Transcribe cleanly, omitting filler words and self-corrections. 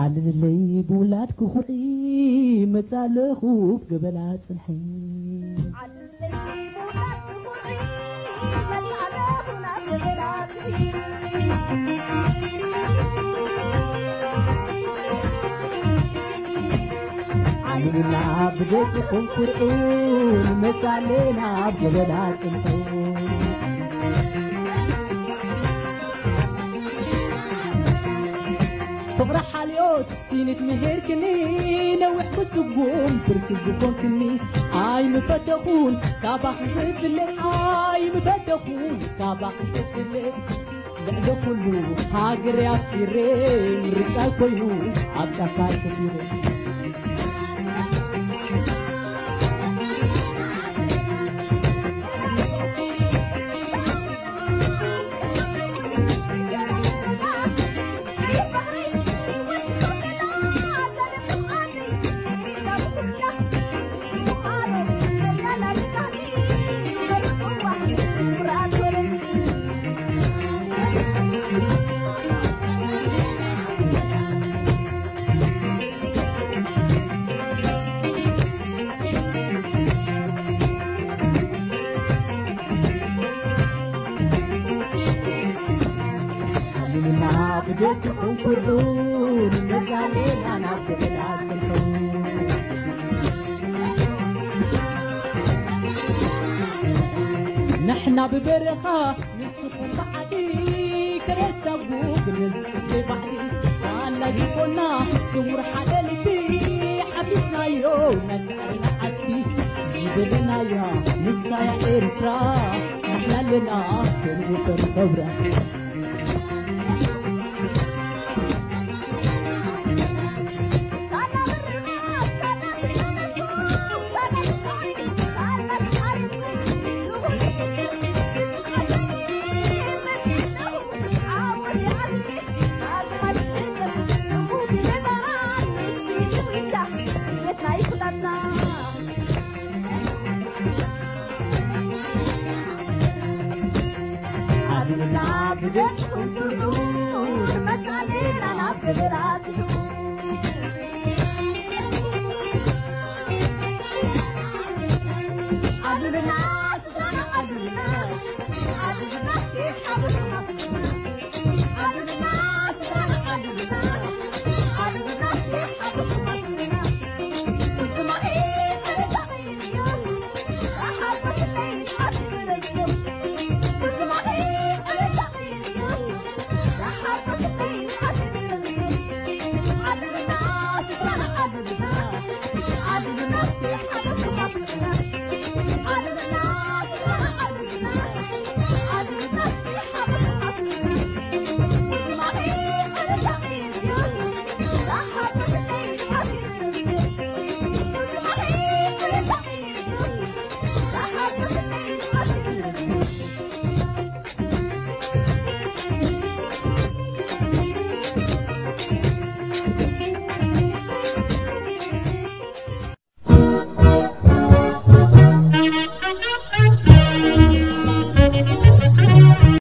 علي بولاد كخوي متالخو بقبلات صنحي علي بولاد كخوي متالخو بقبلات علينا بدكم فرقون متالنا بقبلات صنحي فرح عليوت سينة مهير كني نوح بسقوم بركز كونكني اي مفتخون كابح في الليل اي مفتخون كابح في الليل لعبة كله هاجر يا فيرين رجال كله عبشاكاي سفيرين بدكم كلون مزالين أنا بلا سلطون نحنا ببرخة نسقو بعدي كرسبو برزق ببعدي صالة جيبونا سمر حدا لبي حبسنا يو نزعرنا حسبي زيبلنا يا نسا يا إرترا نحنا لنا كنبو كبرة بدكم تقولون مسالين أنا بقبلات